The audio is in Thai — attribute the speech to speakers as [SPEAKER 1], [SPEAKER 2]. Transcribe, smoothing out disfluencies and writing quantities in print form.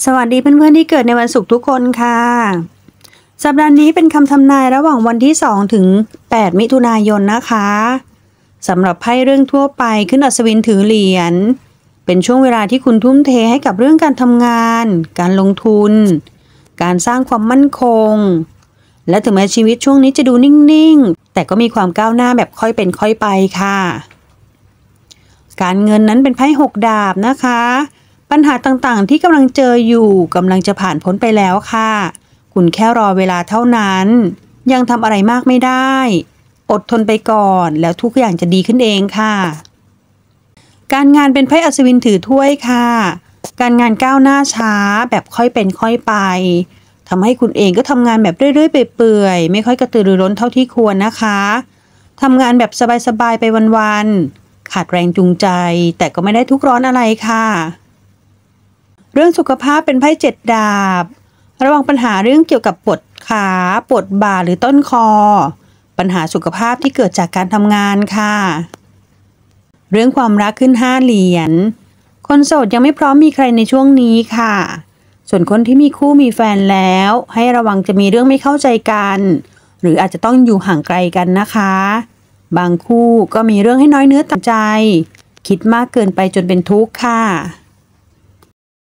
[SPEAKER 1] สวัสดีเพื่อนๆที่เกิดในวันศุกร์ทุกคนค่ะสัปดาห์นี้เป็นคำทำนายระหว่างวันที่2ถึง8มิถุนายนนะคะสำหรับไพ่เรื่องทั่วไปขึ้นอัศวินถือเหรียญเป็นช่วงเวลาที่คุณทุ่มเทให้กับเรื่องการทำงานการลงทุนการสร้างความมั่นคงและถึงแม้ชีวิตช่วงนี้จะดูนิ่งๆแต่ก็มีความก้าวหน้าแบบค่อยเป็นค่อยไปค่ะการเงินนั้นเป็นไพ่6 ดาบนะคะปัญหาต่างๆที่กำลังเจออยู่กำลังจะผ่านพ้นไปแล้วค่ะคุณแค่รอเวลาเท่านั้นยังทำอะไรมากไม่ได้อดทนไปก่อนแล้วทุกอย่างจะดีขึ้นเองค่ะการงานเป็นไพ่อัศวินถือถ้วยค่ะการงานก้าวหน้าช้าแบบค่อยเป็นค่อยไปทำให้คุณเองก็ทำงานแบบเรื่อยๆเปื่อยๆไม่ค่อยกระตือรือร้นเท่าที่ควรนะคะทำงานแบบสบายๆไปวันๆขาดแรงจูงใจแต่ก็ไม่ได้ทุกข์ร้อนอะไรค่ะเรื่องสุขภาพเป็นไพ่7 ดาบระวังปัญหาเรื่องเกี่ยวกับปวดขาปวดบ่าหรือต้นคอปัญหาสุขภาพที่เกิดจากการทำงานค่ะเรื่องความรักขึ้น5 เหรียญคนโสดยังไม่พร้อมมีใครในช่วงนี้ค่ะส่วนคนที่มีคู่มีแฟนแล้วให้ระวังจะมีเรื่องไม่เข้าใจกันหรืออาจจะต้องอยู่ห่างไกลกันนะคะบางคู่ก็มีเรื่องให้น้อยเนื้อต่ำใจคิดมากเกินไปจนเป็นทุกข์ค่ะ